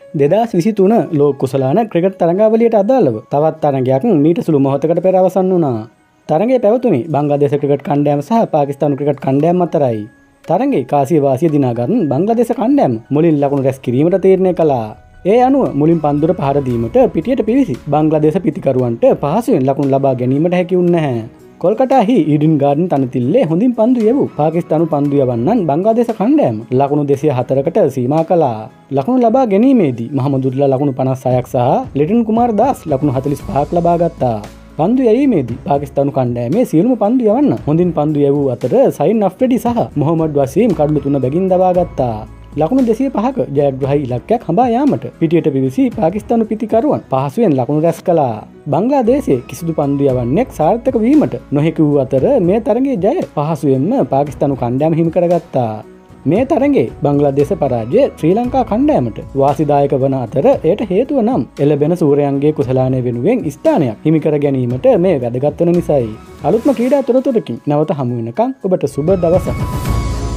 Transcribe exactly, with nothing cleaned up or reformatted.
දෙදහස් විසිතුන ලෝක කුසලාන ක්‍රිකට් තරඟාවලියට අදාළව තවත් තරඟයක් මීට සුළු මොහොතකට පෙර අවසන් වුණා. තරඟය පැවතුනේ බංග්ලාදේශ ක්‍රිකට් කණ්ඩායම සහ පාකිස්තානු ක්‍රිකට් කණ්ඩායම් අතරයි. තරඟේ කාසිය වාසිය දිනා ගන්න බංග්ලාදේශ කණ්ඩායම මුලින් ලකුණු රැස් කිරීමට තීරණය කළා. ඒ අනුව මුලින් පන්දුර පහර දීමට පිටියට පිවිසි බංග්ලාදේශ පිතිකරුවන්ට පහසුවෙන් ලකුණු ලබා ගැනීමට හැකි වුණේ නැහැ. කොල්කටාහි ඊඩන් ගාඩන් තනතිල්ලේ හොඳින් පන්දු යවූ පාකිස්තානු පන්දු යවන්නන් බංග්ලාදේශ කණ්ඩායම ලකුණු දෙසිය හතරකට සීමා කළා. ලකුණු ලබා ගැනීමේදී මහමදුල්ලා ලකුණු පනස් හයක් සහ ලෙටන් කුමාර් දාස් ලකුණු හතළිස් පහක් ලබා ගත්තා. පන්දු යැවීමේදී පාකිස්තානු කණ්ඩායමේ සියලුම පන්දු යවන්න හොඳින් පන්දු යවූ අතර සයින් අෆ්රිඩි සහ මොහමඩ් වසීම් කඩලු තුන බැගින් දබා ගත්තා. ලකුණු දෙසිය පහක ජයග්‍රහී ඉලක්කයක් හඹා යාමට පිටියට පිවිසි පාකිස්තානු පිතිකරුවන් පහසුවෙන් ලකුණු රැස් කළා. බංග්ලාදේශයේ කිසිදු පන්දු යවන්නෙක් සාර්ථක වීමට නොහැකි වූ අතර මේ තරගයේ ජය පහසුවෙන්ම පාකිස්තානු කණ්ඩායම හිමි කරගත්තා. මේ තරගයේ බංග්ලාදේශ පරාජය ශ්‍රී ලංකා කණ්ඩායමට වාසිදායක වන අතර එයට හේතුව නම් එළබෙන සූරයන්ගේ කුසලානය වෙනුවෙන් ස්ථානයක් හිමි කර ගැනීමට මේ වැදගත් වන නිසායි. අලුත්ම ක්‍රීඩා තොරතුරකින් නැවත හමු වෙනකම් ඔබට සුබ දවසක්.